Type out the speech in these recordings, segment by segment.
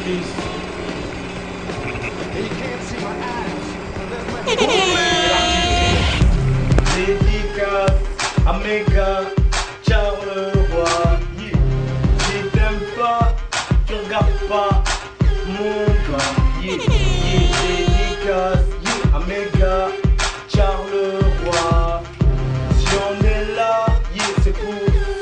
l'artifice. Dédicace à mes gars, Charles Roy. Yeah. Si t'aimes pas, tu regardes pas mon gars. Yeah. Yeah. Dédicace yeah. à mes gars, Charles Roy. Si on est là, yeah, c'est pour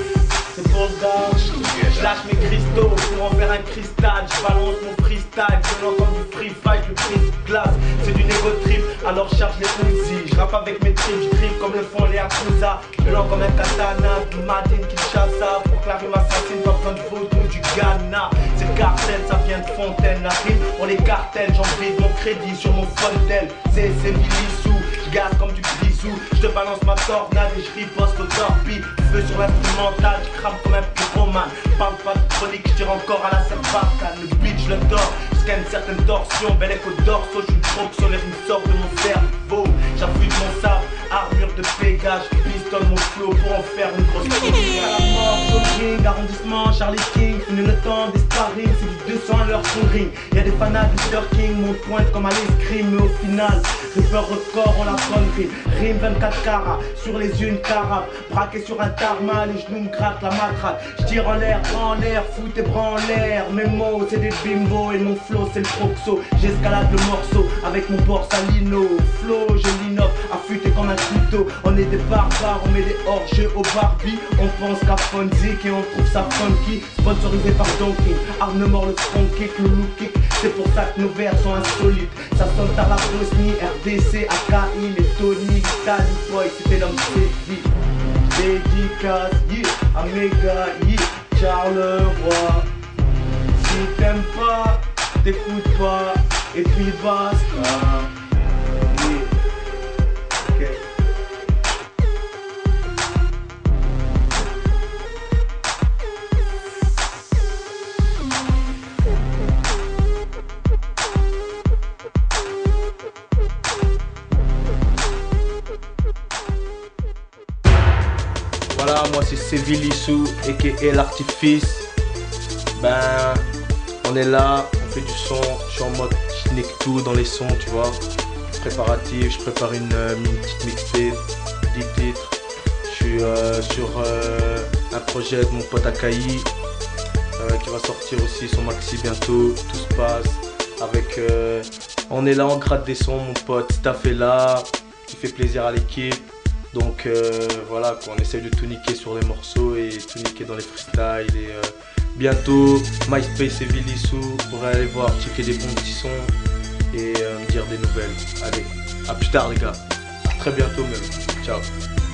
le gars. Je lâche mes cristaux pour en faire un cristal. Je balance mon freestyle, violent comme du free fight, le prise glace. C'est du négo trip, alors charge les Uzi. Je rappe avec mes tripes, je drip comme le font les Yakuza. Violent comme un katana, du Madin Kinshasa. Pour que la rime assassine, pas besoin de vaudou du Ghana. C'est le cartel, ça vient de Fontaine. La rime, on les cartels, j'en vide mon crédit sur mon Fontaine. C'est Bilissou, je gaze comme du grisou. Je te balance ma tornade et je riposte au torpille. Feu sur l'instrumental, je crame comme un pyromane. Parle pas de chronique, je tire encore à la scène bacane. Le beat, je le dors, jusqu'à une certaine torsion. Bel écho dorso, je suis trop sur les rimes sortent de mon cerveau. J'affûte mon sabre, armure de Pégase. Je pistonne mon flow pour en faire une grosse folie. À la mort, jogging, arrondissement, Charlie King. Fini le temps des sparring, c'est du 200 à l'heure sur le ring. Y'a des fanats du King, mon pointe comme à l'escrime. Mais au final, Ripper record, on la bonne rime. Rime 24 carats, sur les yeux une carafe. Braqué sur un tarma, les genoux me grattent la matraque. J'tire en l'air, fous tes bras en l'air. Mes mots c'est des bimbos et mon flow c'est le proxo. J'escalade le morceau avec mon borsalino. Flow, je l'innove, affûté comme un couteau. On est des barbares, on met des hors-jeux au Barbie. On pense qu'à Fonzik et on trouve ça funky. Sponsorisé par Donkey, Arne mort le front kick, le look kick. C'est pour ça que nos vers sont insolites. Ça sonne à la Bosnie, RDC, AKI, les Tony, l'Italie, boy, c'était l'homme sévi. Dédicace, yeah, à mes gars, yeah, Charles Roy. Si t'aimes pas, t'écoutes pas, et puis basta. Yeah. Okay. Voilà, moi c'est Sévilissou aka l'artifice. Ben, on est là, on fait du son, je suis en mode je nique tout dans les sons, tu vois. Préparatif, je prépare une petite mixtape, 10 titres. Je suis sur un projet de mon pote Akai qui va sortir aussi son maxi bientôt. Tout se passe avec. On est là, on gratte des sons, mon pote. Staff est là, qui fait plaisir à l'équipe. Donc voilà, on essaye de tout niquer sur les morceaux et tout niquer dans les freestyles. Et bientôt, MySpace et Vilissou, vous pourrez aller voir, checker des bons petits sons et me dire des nouvelles. Allez, à plus tard les gars, à très bientôt même. Ciao.